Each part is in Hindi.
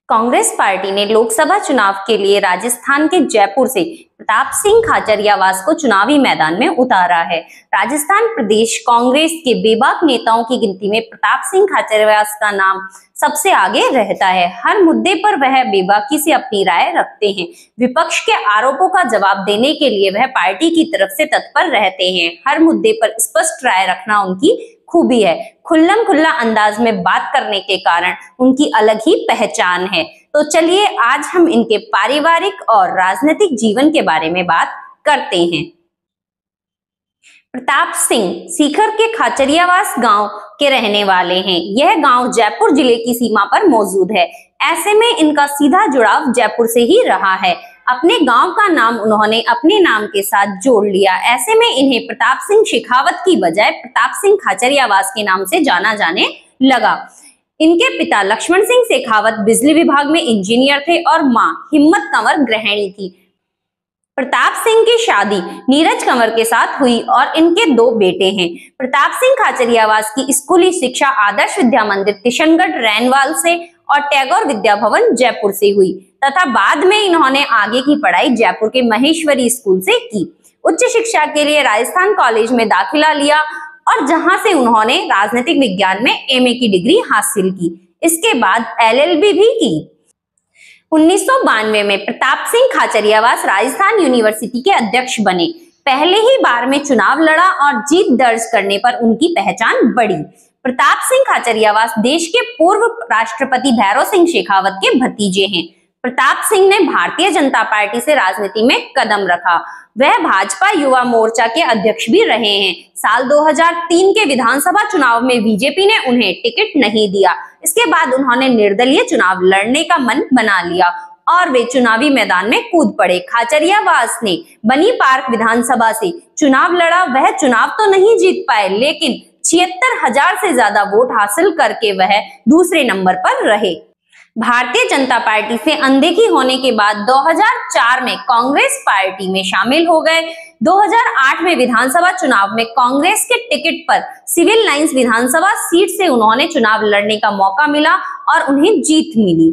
कांग्रेस पार्टी ने लोकसभा चुनाव के लिए राजस्थान के जयपुर से प्रताप सिंह खाचरियावास को चुनावी मैदान में उतारा है। राजस्थान प्रदेश कांग्रेस के बेबाक नेताओं की गिनती में प्रताप सिंह खाचरियावास का नाम सबसे आगे रहता है। हर मुद्दे पर वह बेबाकी से अपनी राय रखते हैं। विपक्ष के आरोपों का जवाब देने के लिए वह पार्टी की तरफ से तत्पर रहते हैं। हर मुद्दे पर स्पष्ट राय रखना उनकी खूबी है। खुल्लम खुल्ला अंदाज में बात करने के कारण उनकी अलग ही पहचान है। तो चलिए आज हम इनके पारिवारिक और राजनीतिक जीवन के बारे में बात करते हैं। प्रताप सिंह सीकर के खाचरियावास गांव के रहने वाले हैं। यह गांव जयपुर जिले की सीमा पर मौजूद है। ऐसे में इनका सीधा जुड़ाव जयपुर से ही रहा है। अपने गांव का नाम उन्होंने अपने नाम के साथ जोड़ लिया। ऐसे में इन्हें प्रताप सिंह शेखावत की बजाय प्रताप सिंह खाचरियावास के नाम से जाना जाने लगा। इनके पिता लक्ष्मण सिंह शेखावत बिजली विभाग में इंजीनियर थे और मां हिम्मत कंवर गृहिणी थी। प्रताप सिंह की शादी नीरज कंवर के साथ हुई और इनके 2 बेटे हैं। प्रताप सिंह खाचरियावास की स्कूली शिक्षा आदर्श विद्या मंदिर किशनगढ़ रैनवाल से और टैगोर विद्या भवन जयपुर से हुई तथा बाद में इन्होंने आगे की पढ़ाई जयपुर के महेश्वरी स्कूल से की। उच्च शिक्षा के लिए राजस्थान कॉलेज में दाखिला लिया और जहां से उन्होंने राजनीतिक विज्ञान में एमए की डिग्री हासिल की। इसके बाद एलएलबी भी की। 1992 में प्रताप सिंह खाचरियावास राजस्थान यूनिवर्सिटी के अध्यक्ष बने। पहले ही बार में चुनाव लड़ा और जीत दर्ज करने पर उनकी पहचान बढ़ी। प्रताप सिंह खाचरियावास देश के पूर्व राष्ट्रपति भैरों सिंह शेखावत के भतीजे हैं। प्रताप सिंह ने भारतीय जनता पार्टी से राजनीति में कदम रखा। वह भाजपा युवा मोर्चा के अध्यक्ष भी रहे हैं। साल 2003 के विधानसभा चुनाव में बीजेपी ने उन्हें टिकट नहीं दिया। इसके बाद उन्होंने निर्दलीय चुनाव लड़ने का मन बना लिया और वे चुनावी मैदान में कूद पड़े। खाचरियावास ने बनी पार्क विधानसभा से चुनाव लड़ा। वह चुनाव तो नहीं जीत पाए, लेकिन 76,000 से ज्यादा वोट हासिल करके वह दूसरे नंबर पर रहे। भारतीय जनता पार्टी से अनदेखी होने के बाद 2004 में कांग्रेस पार्टी में शामिल हो गए। 2008 में विधानसभा चुनाव में कांग्रेस के टिकट पर सिविल लाइंस विधानसभा सीट से उन्होंने चुनाव लड़ने का मौका मिला और उन्हें जीत मिली।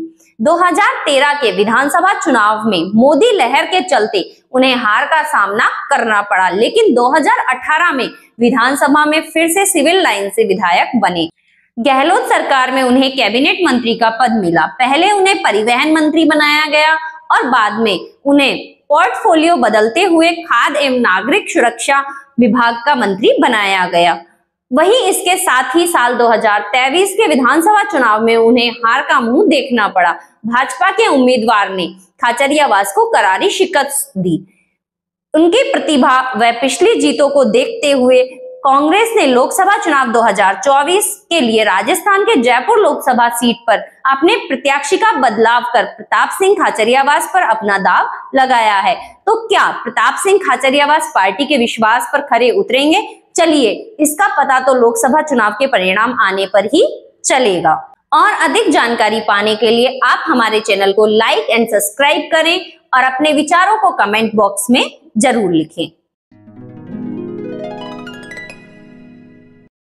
2013 के विधानसभा चुनाव में मोदी लहर के चलते उन्हें हार का सामना करना पड़ा, लेकिन 2018 में विधानसभा में फिर से सिविल लाइन से विधायक बने। गहलोत सरकार में उन्हें कैबिनेट मंत्री का पद मिला। पहले उन्हें परिवहन मंत्री बनाया गया और बाद में उन्हें पोर्टफोलियो बदलते हुए खाद्य एवं नागरिक सुरक्षा विभाग का मंत्री बनाया गया। वहीं इसके साथ ही साल 2023 के विधानसभा चुनाव में उन्हें हार का मुंह देखना पड़ा। भाजपा के उम्मीदवार ने खाचरियावास को करारी शिकस्त दी। उनकी प्रतिभा व पिछली जीतों को देखते हुए कांग्रेस ने लोकसभा चुनाव 2024 के लिए राजस्थान के जयपुर लोकसभा सीट पर अपने प्रत्याशी का बदलाव कर प्रताप सिंह खाचरियावास पर अपना दाव लगाया है। तो क्या प्रताप सिंह खाचरियावास पार्टी के विश्वास पर खरे उतरेंगे? चलिए इसका पता तो लोकसभा चुनाव के परिणाम आने पर ही चलेगा। और अधिक जानकारी पाने के लिए आप हमारे चैनल को लाइक एंड सब्सक्राइब करें और अपने विचारों को कमेंट बॉक्स में जरूर लिखें।